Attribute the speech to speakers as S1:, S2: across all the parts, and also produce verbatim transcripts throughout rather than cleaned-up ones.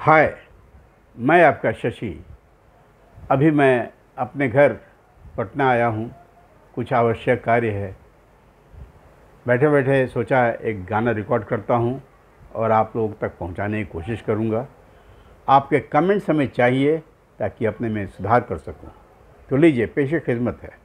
S1: हाय, मैं आपका शशि। अभी मैं अपने घर पटना आया हूँ, कुछ आवश्यक कार्य है। बैठे बैठे सोचा एक गाना रिकॉर्ड करता हूँ और आप लोगों तक पहुँचाने की कोशिश करूँगा। आपके कमेंट्स हमें चाहिए ताकि अपने में सुधार कर सकूँ। तो लीजिए, पेशे खिदमत है।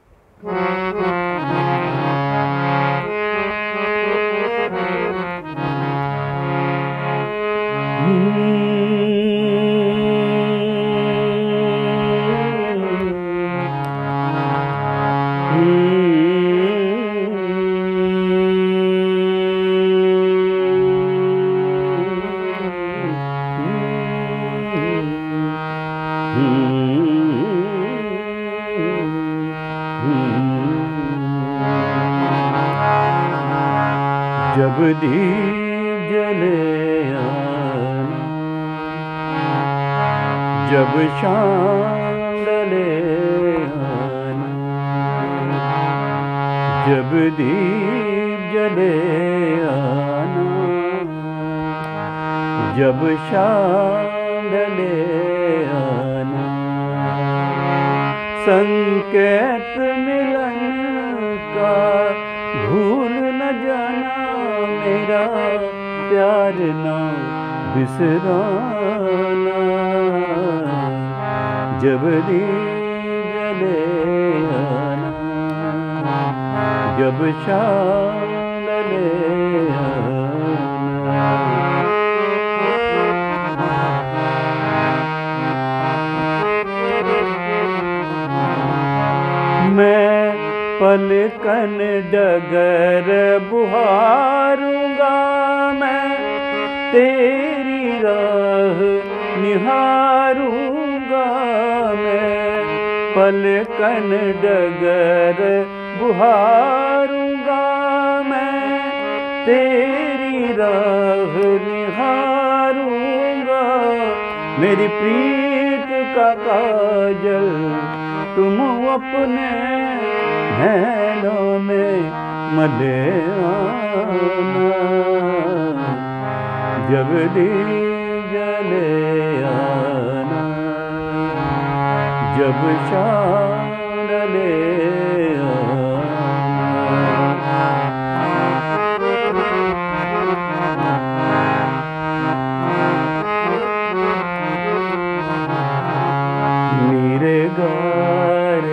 S1: जब दीप जले आना, जब शाम ढले आना, जब दीप जले आना, जब शाम ढले आना, संकेत मिलन का भूल न जाना, मेरा प्यार ना बिसराना। जब दीप जले आना, जब शाम ढले आना। मैं पलकन डगर बुहारूंगा, मैं तेरी राह निहारूंगा। मैं पलकन डगर बुहारूंगा, मैं तेरी राह निहारूंगा। मेरी प्रीत का काजल तुम अपने नैनों में मले आना। जब दीप जले आना, जब शाम ढले आना। मेरे गार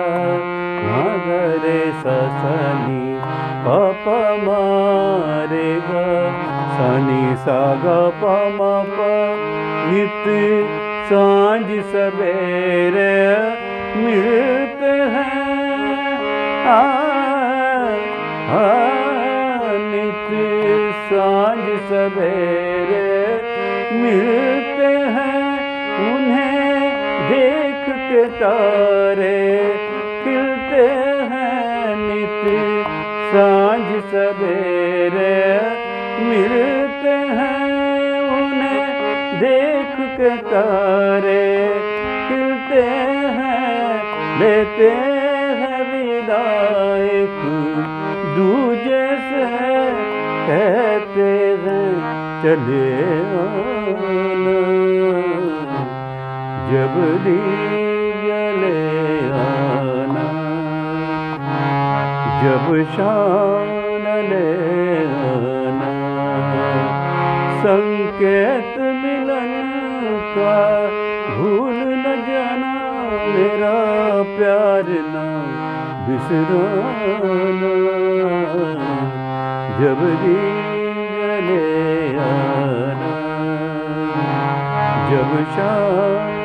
S1: रे सा सनी पापा मारेगा, सनी सा गा पा मा पा। नित सांझ सवेरे मिलते हैं, आ, आ, नित सांझ सवेरे मिलते हैं। उन्हें देख के तारे खिलते हैं, नित सांझ सवेरे मिलते हैं। उन्हें देख के तारे खिलते हैं, लेते हैं विदा एक दूजे से, कहते हैं चले आना। जब दीप जले आना, जब शाम ढले आना, संकेत मिलन का भूल न जाना, मेरा प्यार ना बिसराना। जब दीप जले आना, जब शाम